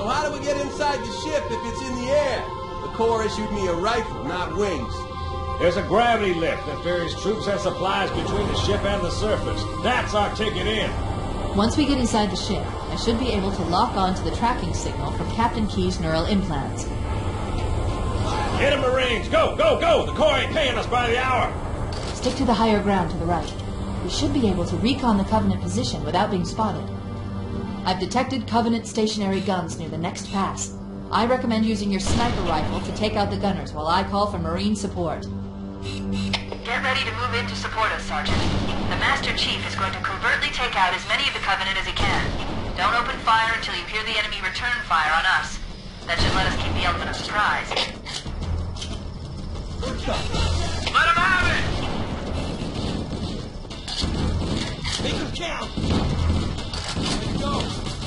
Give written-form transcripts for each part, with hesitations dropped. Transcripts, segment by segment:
So how do we get inside the ship if it's in the air? The Corps issued me a rifle, not wings. There's a gravity lift that ferries troops and supplies between the ship and the surface. That's our ticket in. Once we get inside the ship, I should be able to lock on to the tracking signal from Captain Key's neural implants. Get 'em, Marines! Go, go, go! The Corps ain't paying us by the hour! Stick to the higher ground to the right. We should be able to recon the Covenant position without being spotted. I've detected Covenant stationary guns near the next pass. I recommend using your sniper rifle to take out the gunners while I call for Marine support. Get ready to move in to support us, Sergeant. The Master Chief is going to covertly take out as many of the Covenant as he can. Don't open fire until you hear the enemy return fire on us. That should let us keep the element of surprise. Let him have it! Make them count! Let's go!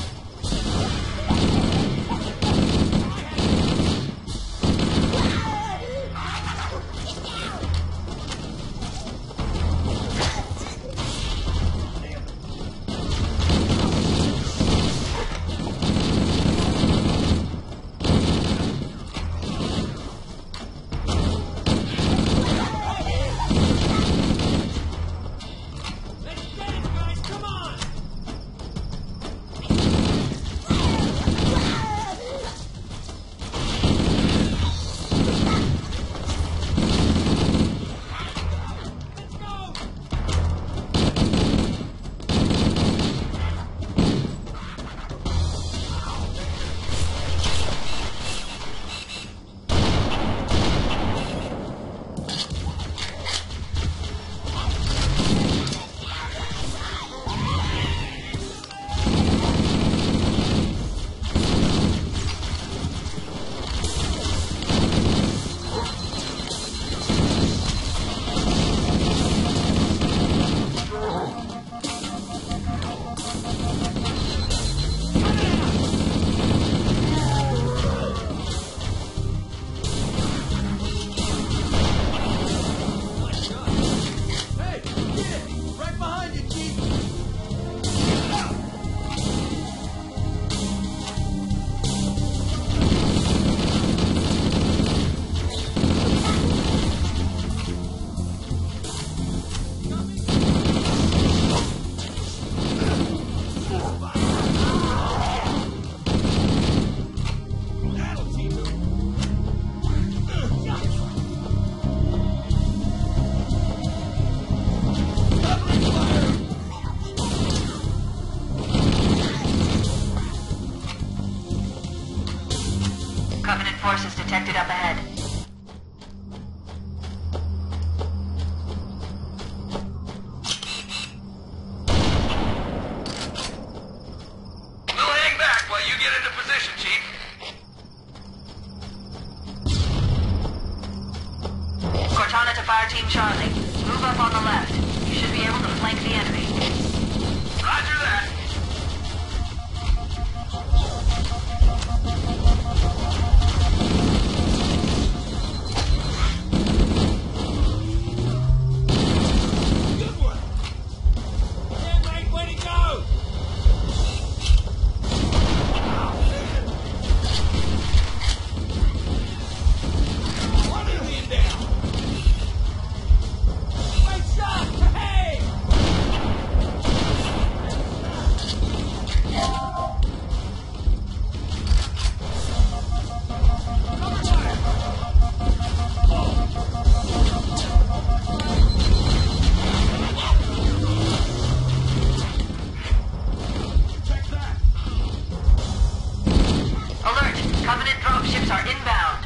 Covenant forces detected up ahead. We'll hang back while you get into position, Chief. Cortana to Fire Team Charlie. Move up on the left. You should be able to flank the enemy. Roger that. Covenant dropships are inbound.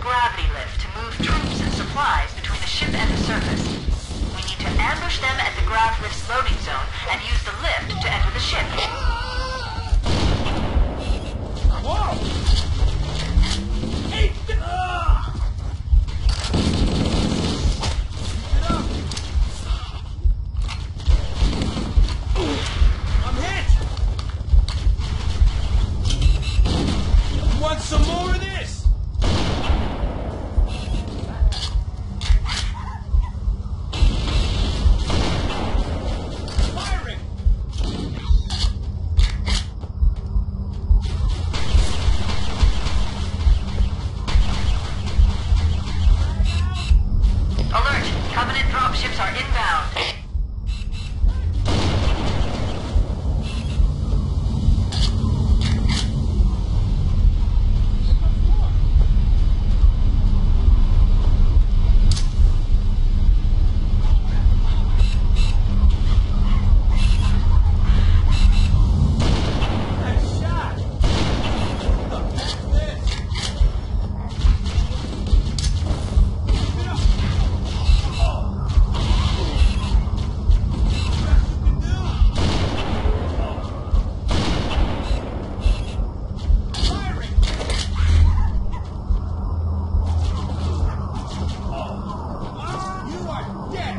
gravity lift to move troops and supplies between the ship and the surface. We need to ambush them at the grav lift's loading zone and use the lift to enter the ship. Whoa! Hey! I'm hit! Want some more of this? Firing! Alert! Covenant dropships are inbound. Nice shot! What the heck is this? Keep it up! Oh! Best you can do! Firing! You are dead!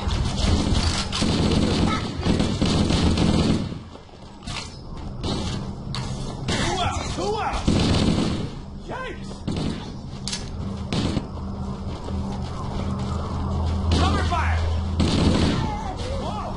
Who out? Yikes! Cover fire! Whoa!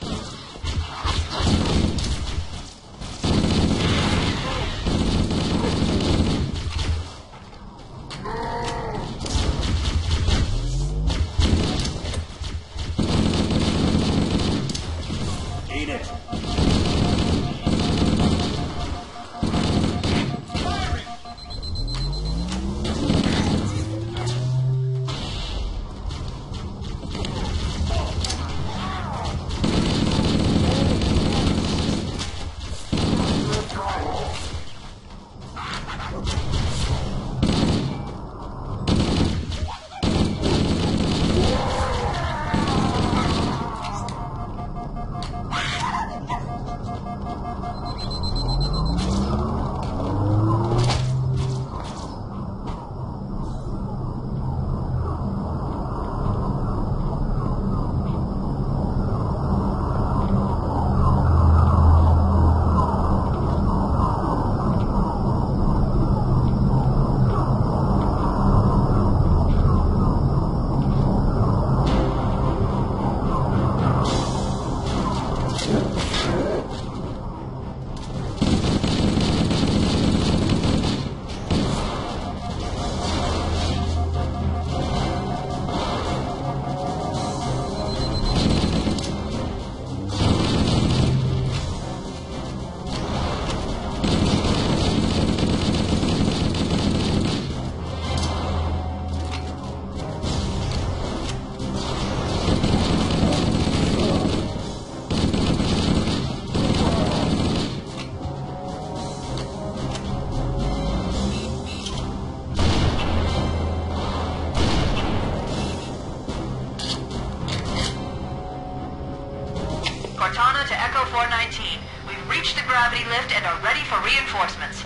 Eat it! Firing! Cortana to Echo 419. We've reached the gravity lift and are ready for reinforcements.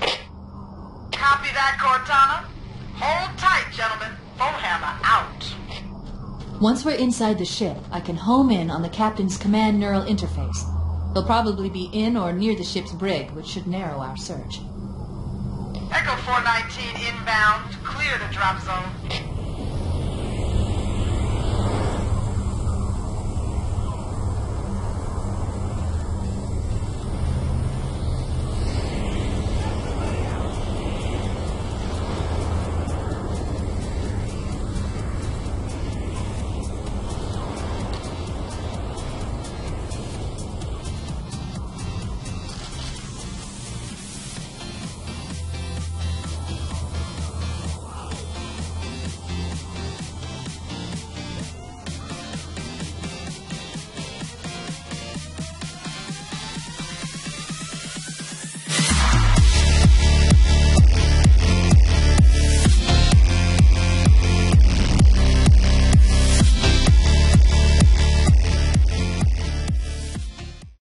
Copy that, Cortana. Hold tight, gentlemen. Bowhammer out. Once we're inside the ship, I can home in on the captain's command neural interface. He'll probably be in or near the ship's brig, which should narrow our search. Echo 419 inbound. Clear the drop zone.